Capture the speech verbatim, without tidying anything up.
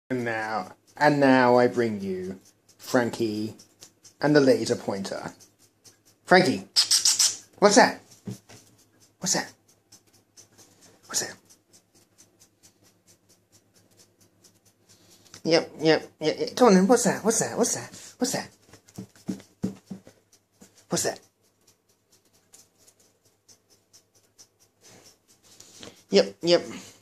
And now, and now I bring you Frankie and the laser pointer. Frankie, what's that? What's that? What's that? Yep, yep, yep. yep. Conan, what's that? What's that? What's that? What's that? What's that? Yep, yep.